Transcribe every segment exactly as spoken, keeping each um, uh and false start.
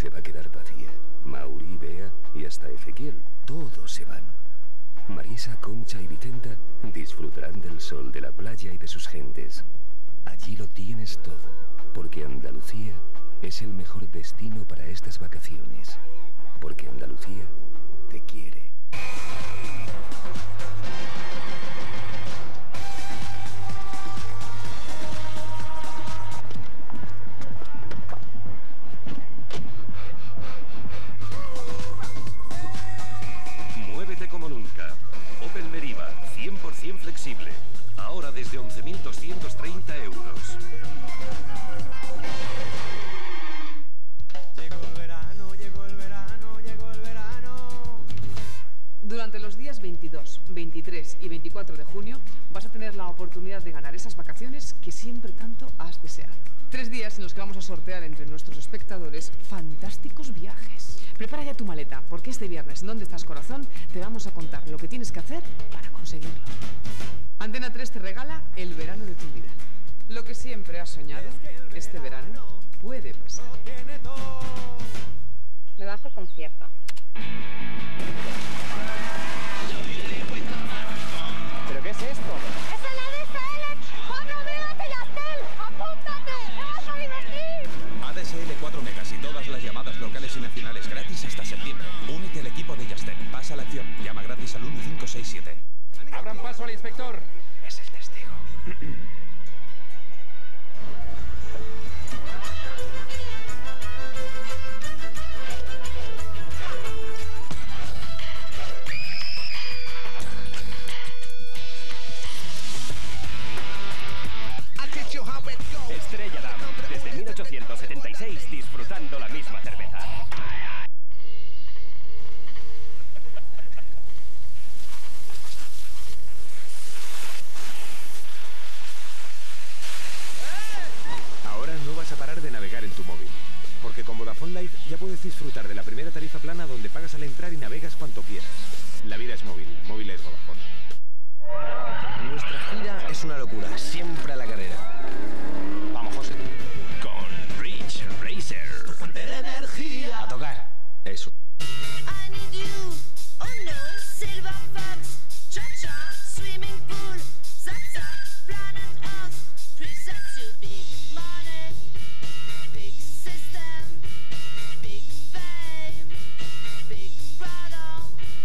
se va a quedar vacía. Mauri, Bea y hasta Ezequiel, todos se van. Marisa, Concha y Vicenta disfrutarán del sol, de la playa y de sus gentes. Allí lo tienes todo, porque Andalucía es el mejor destino para estas vacaciones. Porque Andalucía te quiere. Muévete como nunca. Opel Meriva, cien por cien flexible. Ahora desde once mil doscientos treinta euros. Llegó el verano, llegó el verano, llegó el verano. Durante los días veintidós, veintitrés y veinticuatro de junio vas a tener la oportunidad de ganar esas vacaciones que siempre tanto has deseado. Tres días en los que vamos a sortear entre nuestros espectadores fantásticos viajes. Prepara ya tu maleta, porque este viernes en ¿Dónde estás, corazón? Te vamos a contar lo que tienes que hacer para conseguirlo. Antena tres te regala el verano de tu vida. Lo que siempre has soñado, este verano puede pasar. Me bajo el concierto. ¿Pero qué es esto? ¡Es el A D S L! ¡cuatro megas de Yastel! ¡Apúntate! ¡Te vas a divertir! A D S L cuatro megas y todas las llamadas locales y nacionales gratis hasta septiembre. Únete al equipo de Yastel. Pasa a la acción. Llama gratis al uno cinco seis siete. Abran paso al inspector. Es el testigo. Estrella Damm, desde mil ochocientos setenta y seis disfrutando la misma cerveza. Ahora no vas a parar de navegar en tu móvil, porque con Vodafone Life ya puedes disfrutar de la primera tarifa plana donde pagas al entrar y navegas cuanto quieras. La vida es móvil, móvil es Vodafone. Nuestra gira es una locura, siempre a la carrera. Vamos, José. Con Rich Racer. Tu fuente de energía. A tocar. Eso. I need you. Oh no, Silver Fox. Cha-cha, swimming pool. Zap-zap, planet Earth. Presents you big money. Big system. Big fame. Big brother.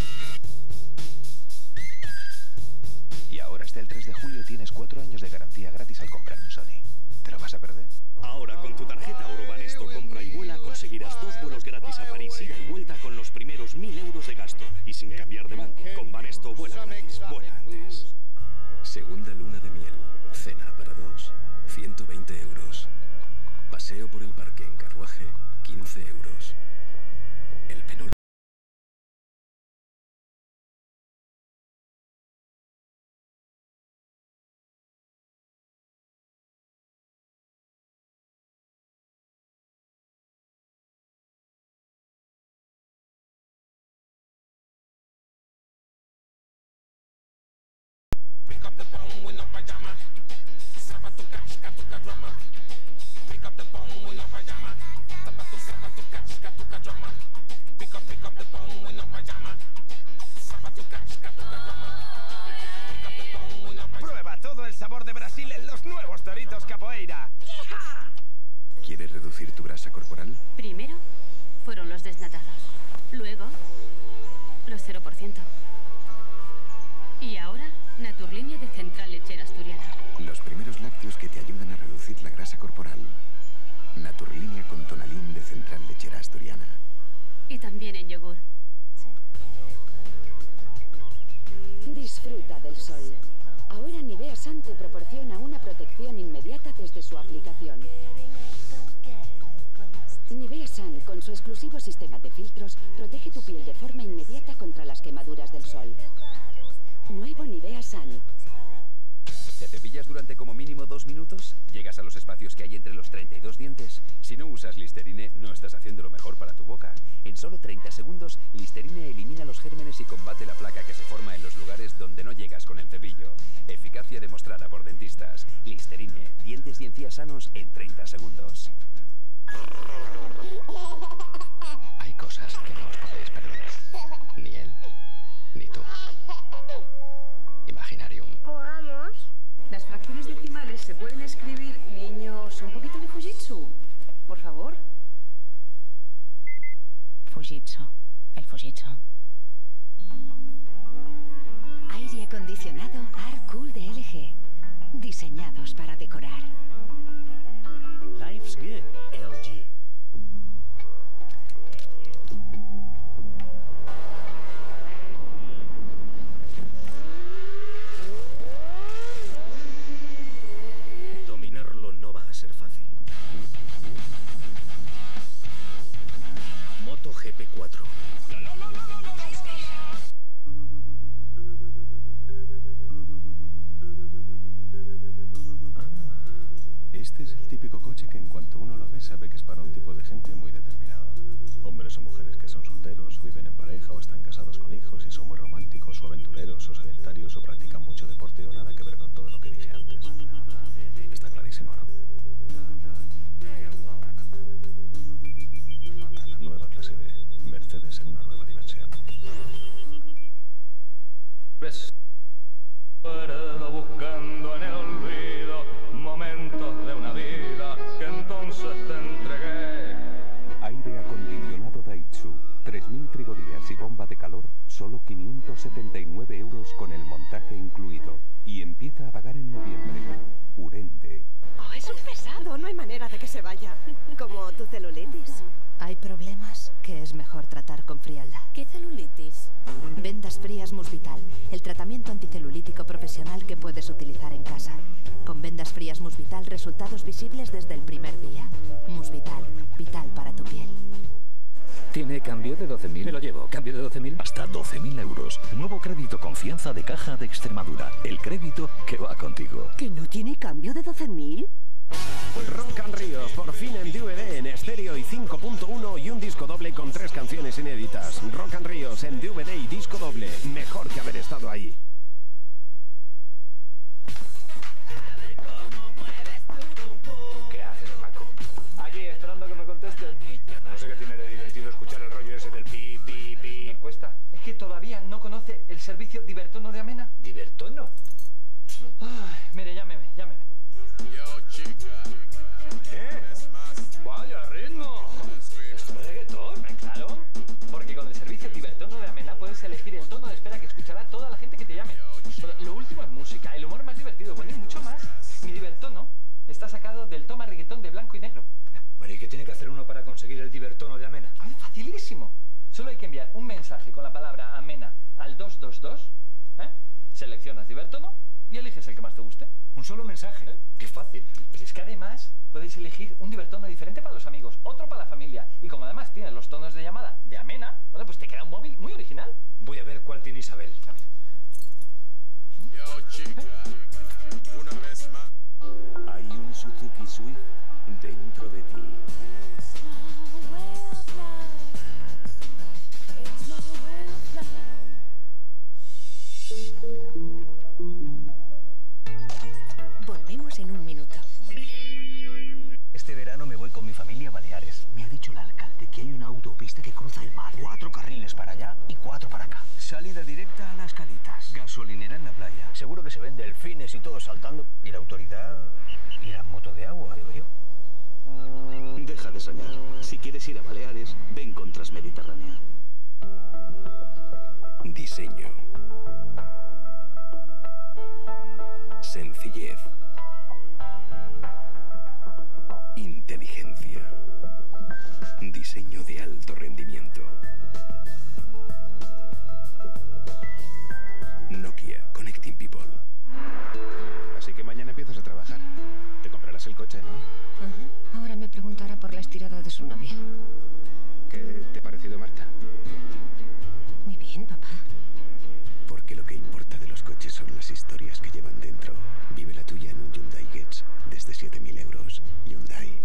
Y ahora hasta el tres de julio tienes cuatro años de garantía gratis al comprar un Sony. ¿Te lo vas a perder? Ahora con tu tarjeta Eurobanesto compra y vuela conseguirás dos vuelos gratis a París, ida y vuelta con los primeros mil euros de gasto. Y sin cambiar de banco. Con Banesto vuela gratis, vuela antes. Segunda luna de miel. Cena para dos. ciento veinte euros. Paseo por el parque en carruaje. quince euros. El penúltimo. Prueba todo el sabor de Brasil en los nuevos Doritos Capoeira. ¿Quieres reducir tu grasa corporal? Primero fueron los desnatados. Luego, los cero por ciento. Y ahora, Naturlínea de Central Lechera Asturiana. Los primeros lácteos que te ayudan a reducir la grasa corporal. Naturlínea con Tonalín de Central Lechera Asturiana. Y también en yogur. Disfruta del sol. Ahora Nivea Sun te proporciona una protección inmediata desde su aplicación. Nivea Sun, con su exclusivo sistema de filtros, protege tu piel de forma inmediata contra las quemaduras del sol. Nuevo Nivea Sun. ¿Te cepillas durante como mínimo dos minutos? ¿Llegas a los espacios que hay entre los treinta y dos dientes? Si no usas Listerine, no estás haciendo lo mejor para tu boca. En solo treinta segundos, Listerine elimina los gérmenes y combate la placa que se forma en los lugares donde no llegas con el cepillo. Eficacia demostrada por dentistas. Listerine, dientes y encías sanos en treinta segundos. tú. Imaginarium. Jugamos. Las fracciones decimales se pueden escribir, niños, un poquito de Fujitsu. Por favor. Fujitsu. El Fujitsu. Aire acondicionado Air-Cool de L G. Diseñados para decorar. Life's good, L G. Dominarlo no va a ser fácil. Moto G P cuatro. Este es el típico coche que en cuanto uno lo ve sabe que es para un tipo de gente muy determinado. Hombres o mujeres que son solteros, o viven en pareja, o están casados con hijos y son muy románticos, o aventureros, o sedentarios, o practican mucho deporte, o nada que ver con todo lo que dije antes. Está clarísimo, ¿no? Nueva clase B. Mercedes en una nueva dimensión. ¿Ves? Buscando en el olvido momentos de una vida que entonces te entregué. Aire acondicionado Daitsu. tres mil frigorías y bomba de calor, solo quinientos setenta y nueve euros con el montaje incluido. Y empieza a pagar en noviembre. Urente. Oh, es un pesado, no hay manera de que se vaya. Como tu celulitis. Hay problemas que es mejor tratar con frialdad. ¿Qué celulitis? Vendas Frías Musvital, el tratamiento anticelulítico profesional que puedes utilizar en casa. Con Vendas Frías Musvital, resultados visibles desde el primer día. Musvital, vital para tu piel. ¿Tiene cambio de doce mil? Me lo llevo. ¿Cambio de doce mil? Hasta doce mil euros. Nuevo crédito confianza de Caja de Extremadura. El crédito que va contigo. ¿Que no tiene cambio de doce mil? Rock and Ríos, por fin en D V D, en estéreo y cinco punto uno y un disco doble con tres canciones inéditas. Rock and Ríos en D V D y disco doble. Mejor que haber estado ahí. ¿Qué haces, Paco? Aquí, esperando a que me contesten. No sé qué tiene de divertido escuchar el rollo ese del pi, pi, pi. Me cuesta. Es que todavía no conoce el servicio Divertono de Amena. ¿Divertono? Ay, mire, llámeme, llámeme. Yo, chica. ¿Qué? Vaya ritmo. ¿Esto es reggaetón? Claro. Porque con el servicio Divertono de Amena puedes elegir el tono de espera que escuchará toda la gente que te llame. Pero lo último es música, el humor más divertido, bueno, y mucho más. Mi Divertono está sacado del toma reggaetón de blanco y negro. Bueno, ¿y qué tiene que hacer uno para conseguir el Divertono de Amena? Ay, facilísimo. Solo hay que enviar un mensaje con la palabra Amena al dos dos dos, ¿eh? Seleccionas Divertono y eliges el que más te guste. ¿Un solo mensaje? ¿Eh? ¡Qué fácil! Pues es que además puedes elegir un Divertono diferente para los amigos, otro para la familia. Y como además tienes los tonos de llamada de Amena, bueno, pues te queda un móvil muy original. Voy a ver cuál tiene Isabel. A ver. Yo, chica. Una vez más. Hay un Suzuki Swift dentro de ti. Volvemos en un minuto. Este verano me voy con mi familia a Baleares. Me ha dicho el alcalde que hay una autopista que cruza el mar. Cuatro carriles para allá y cuatro para acá. Salida directa a Las Calitas. Gasolinera en la playa. Seguro que se ven delfines y todo saltando. Y la autoridad irá en moto de agua, digo yo. Deja de soñar. Si quieres ir a Baleares, ven con Transmediterránea. Diseño. Sencillez. Inteligencia. Diseño de alto rendimiento. Nokia, Connecting People. Así que mañana empiezas a trabajar. Te comprarás el coche, ¿no? Uh-huh. Ahora me preguntará por la estirada de su novia. ¿Qué te ha parecido Marta? Muy bien, papá. Porque lo que importa de los coches son las historias que llevan dentro. Vive la tuya en un Hyundai Getz desde siete mil euros. Hyundai.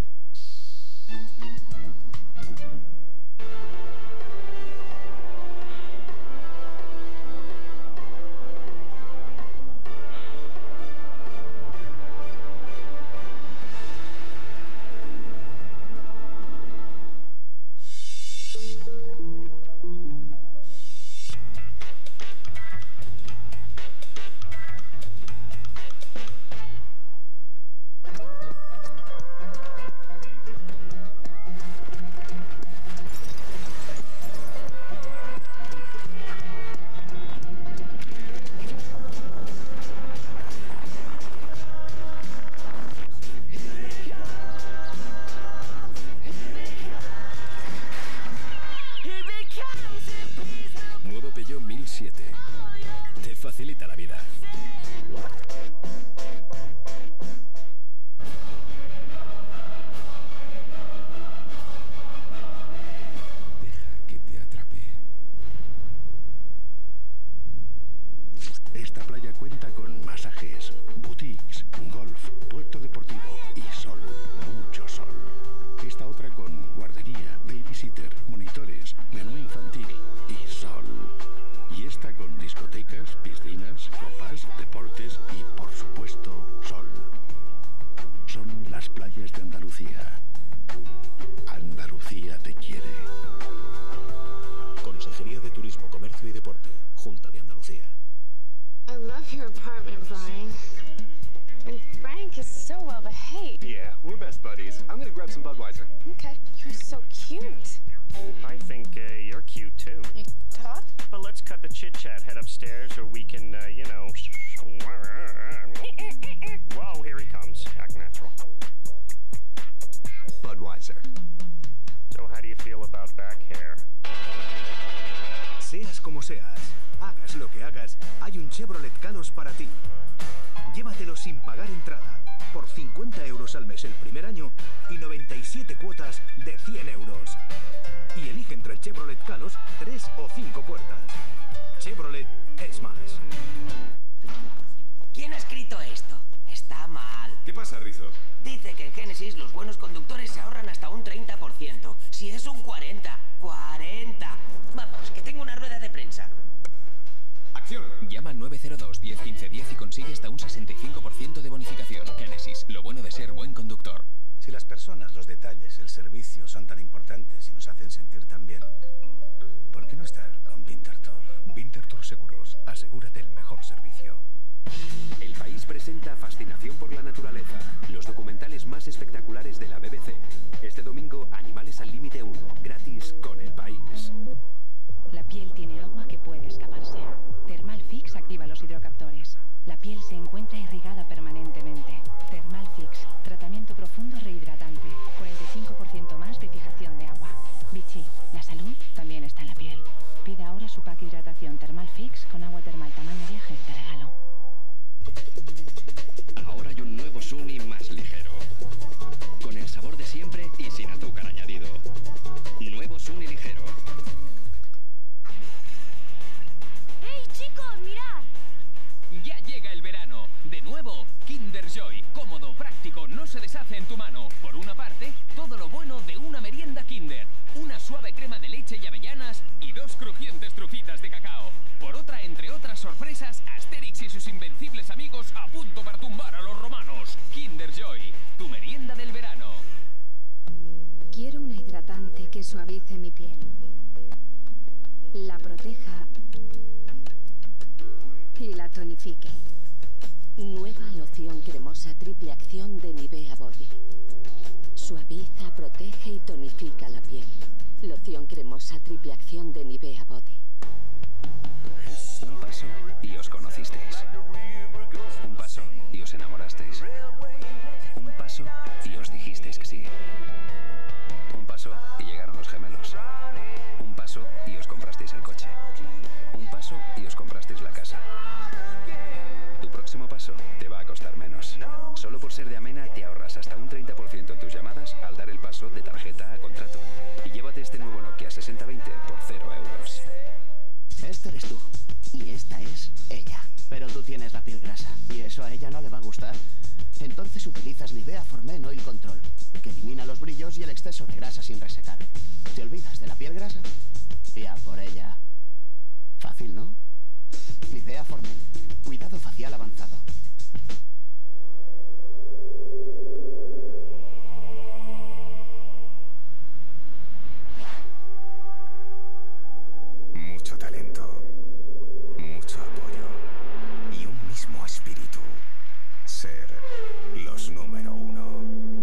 facilita la vida. Deja que te atrape. Esta playa cuenta con masajes, boutiques, golf, puerto deportivo y sol, mucho sol. Esta otra con guardería, babysitter, monitores, menú infantil y sol. Y esta con discotecas, piscinas, copas, deportes y, por supuesto, sol. Son las playas de Andalucía. Andalucía te quiere. Consejería de Turismo, Comercio y Deporte, Junta de Andalucía. I love your apartment, Brian. And Frank is so well behaved. Yeah, we're best buddies. I'm gonna grab some Budweiser. Okay. You're so cute. I think uh, you're cute too. You talk? But let's cut the chit chat, head upstairs, or we can, uh, you know. Whoa, here he comes. Act natural. Budweiser. So, how do you feel about back hair? Seas como seas, hagas lo que hagas, hay un Chevrolet Calos para ti. Llévatelo sin pagar entrada, por cincuenta euros al mes el primer año y noventa y siete cuotas de cien euros. Y elige entre el Chevrolet Calos tres o cinco puertas. Chevrolet es más. ¿Quién ha escrito esto? Está mal. ¿Qué pasa, Rizo? Dice que en Génesis los buenos conductores se ahorran hasta un treinta por ciento. Si es un cuarenta, cuarenta. Vamos, que tengo una rueda de prensa. ¡Acción! Llama al nueve cero dos, diez quince diez y consigue hasta un sesenta y cinco por ciento de bonificación. Génesis, lo bueno de ser buen conductor. Si las personas, los detalles, el servicio son tan importantes y nos hacen sentir tan bien, ¿por qué no estar con Winterthur? Winterthur Seguros. Asegúrate el mejor servicio. El País presenta Fascinación por la Naturaleza, los documentales más espectaculares de la B B C. Este domingo, Animales al Límite uno, gratis con El País. La piel tiene agua que puede escaparse. Thermal Fix activa los hidrocaptores. La piel se encuentra irrigada permanentemente. Thermal Fix, tratamiento profundo rehidratante. cuarenta y cinco por ciento más de fijación de agua. Vichy, la salud también está en la piel. Pida ahora su pack hidratación Thermal Fix con agua termal tamaño viaje de regalo. Ahora hay un nuevo Suni más ligero. Con el sabor de siempre y sin azúcar añadido. Nuevo Suni ligero. ¡Hey, chicos, mirad! Ya llega el verano. De nuevo, Kinder Joy. Cómodo, práctico, no se deshace en tu mano. Por una parte, todo lo bueno de una merienda Kinder. Una suave crema de leche y avellanas y dos crujientes trufitas de cacao. Por otra, entre otras sorpresas, Asterix y sus invencibles amigos a punto para tumbar a los romanos. Kinder Joy, tu merienda del verano. Quiero una hidratante que suavice mi piel, la proteja y la tonifique. Nueva loción cremosa triple acción de Nivea Body. Suaviza, protege y tonifica la piel. Loción cremosa triple acción de Nivea Body. Un paso y os conocisteis. Un paso y os enamorasteis. Un paso y os dijisteis que sí. Un paso y llegaron los gemelos. Un paso y os comprasteis el coche. Un paso y os comprasteis la casa. Tu próximo paso te va a costar menos. Solo por ser de Amena te ahorras hasta un treinta por ciento en tus llamadas al dar el paso de tarjeta a contrato. Y llévate este nuevo Nokia sesenta veinte por cero euros. Este eres tú y esta es ella. Pero tú tienes la piel grasa y eso a ella no le va a gustar. Entonces utilizas Nivea For-Men Oil Control, que elimina los brillos y el exceso de grasa sin resecar. Te olvidas de la piel grasa y a por ella. Fácil, ¿no? Nivea For-Men. Cuidado facial avanzado. Mucho talento, mucho apoyo y un mismo espíritu. Ser los número uno.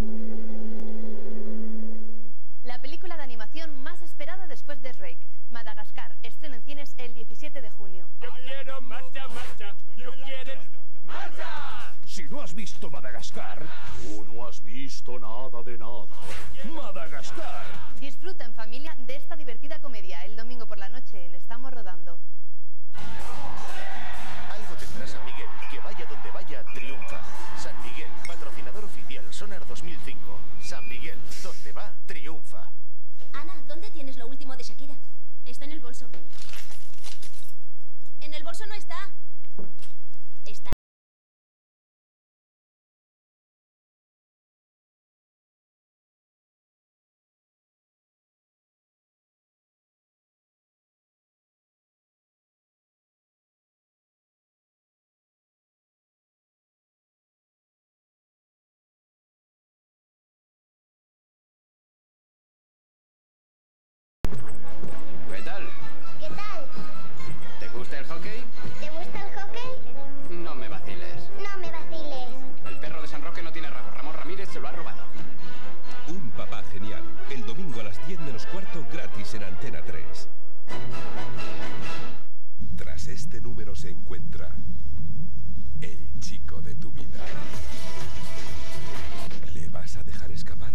La película de animación más esperada después de Shrek, Madagascar, estreno en cines el diecisiete de junio. Yo quiero marcha, marcha. Yo quiero marcha. Si no has visto Madagascar, tú no has visto nada de nada. Madagascar. Disfruta en familia de esta divertida comedia el domingo por la noche en Estamos Rodando. I Llega el chico de tu vida. ¿Le vas a dejar escapar?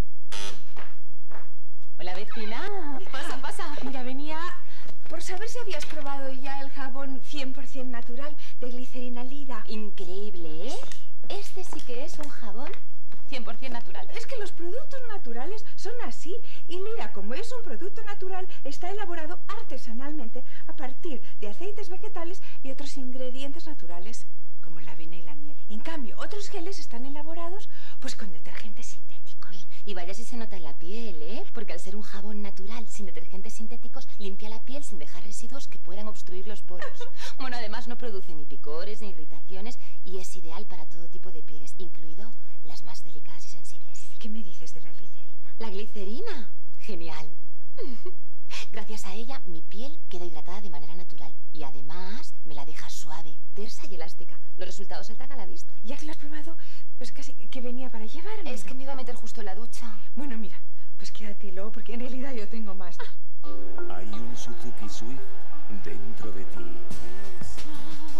Hola, vecina. Pasa, pasa. Mira, venía por saber si habías probado ya el jabón cien por cien natural de glicerina Lida. Increíble, ¿eh? Este sí que es un jabón cien por cien natural. Es que los productos naturales son así. Y Lida, como es un producto natural, está elaborado artesanalmente a partir de aceites vegetales y otros ingredientes naturales, como la avena y la miel. En cambio, otros geles están elaborados pues con detergentes sintéticos. Y vaya si se nota en la piel, ¿eh? Porque al ser un jabón natural sin detergentes sintéticos, limpia la piel sin dejar residuos que puedan obstruir los poros. Bueno, además no produce ni picores ni irritaciones y es ideal para todo tipo de pieles, incluido las más delicadas y sensibles. ¿Qué me dices de la glicerina? ¿La glicerina? Genial. Gracias a ella, mi piel queda hidratada de manera natural y además me la deja suave, tersa y elástica. Los resultados saltan a la vista. Ya que lo has probado, pues casi que venía para llevarme. Es que me iba a meter justo en la ducha. Bueno, mira, pues quédatelo, porque en realidad yo tengo más. Hay un Suzuki Swift dentro de ti.